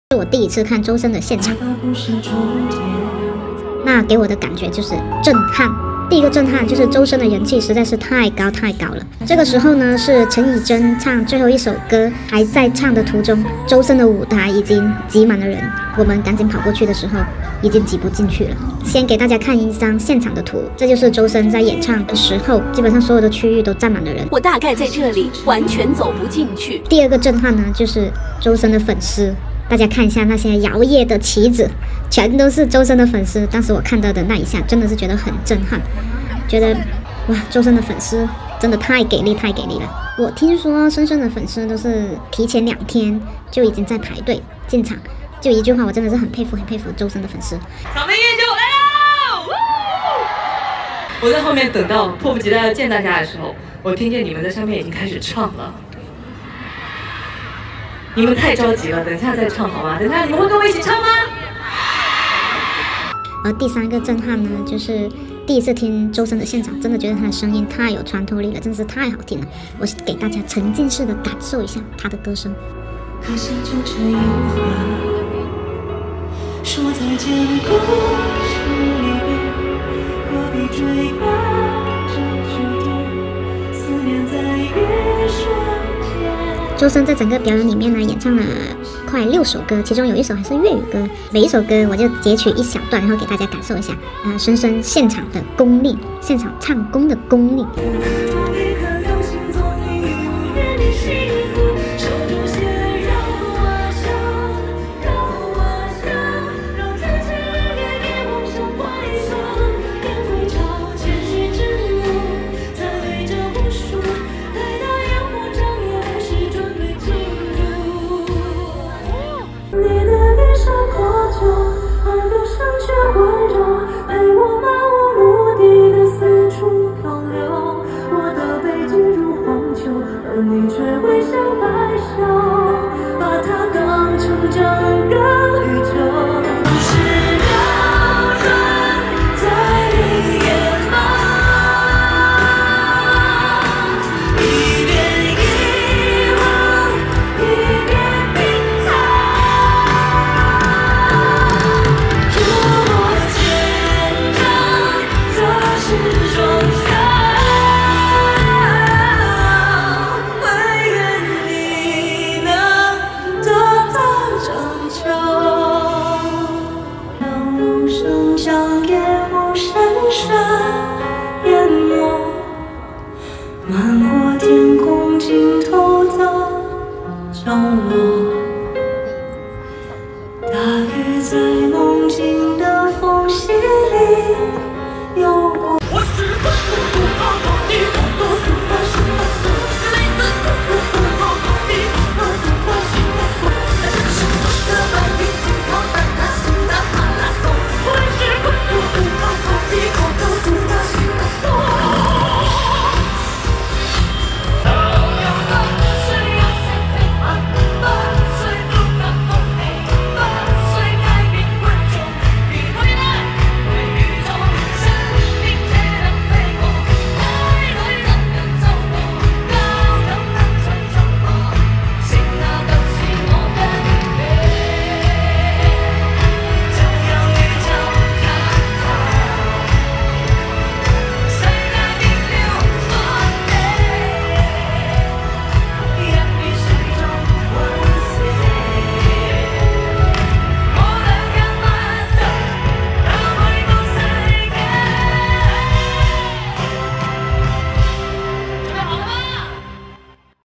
是我第一次看周深的现场，那给我的感觉就是震撼。第一个震撼就是周深的人气实在是太高了。这个时候呢，是陈绮贞唱最后一首歌，还在唱的途中，周深的舞台已经挤满了人。我们赶紧跑过去的时候，已经挤不进去了。先给大家看一张现场的图，这就是周深在演唱的时候，基本上所有的区域都站满了人。 我大概在这里完全走不进去。 第二个震撼呢，就是周深的粉丝。大家看一下那些摇曳的旗子，全都是周深的粉丝。当时我看到的那一下，真的是觉得很震撼，觉得哇，周深的粉丝真的太给力了。我听说深深的粉丝都是提前2天就已经在排队进场。就一句话，我真的是很佩服周深的粉丝。 场面乐就来了！我在后面等到迫不及待要见大家的时候，我听见你们在上面已经开始唱了。你们太着急了，等一下再唱好吗？等一下你们会跟我一起唱吗？ 而第3个震撼呢，就是第一次听周深的现场，真的觉得他的声音太有穿透力了，真的是太好听了。我给大家沉浸式的感受一下他的歌声。 可惜就这一回，说再见不是离别，何必追赶着句点，思念在一瞬间。 周深在整个表演里面呢，演唱了快6首歌，其中有1首还是粤语歌。每一首歌我就截取一小段，然后给大家感受一下，深深现场的功力，现场唱功的功力。 你却微笑摆笑，把它当成整个宇宙。不是标准在你眼旁，一边遗忘，一边隐藏。多么坚强，这是种权。像夜幕深深淹没，漫过天空尽头的角落，大约在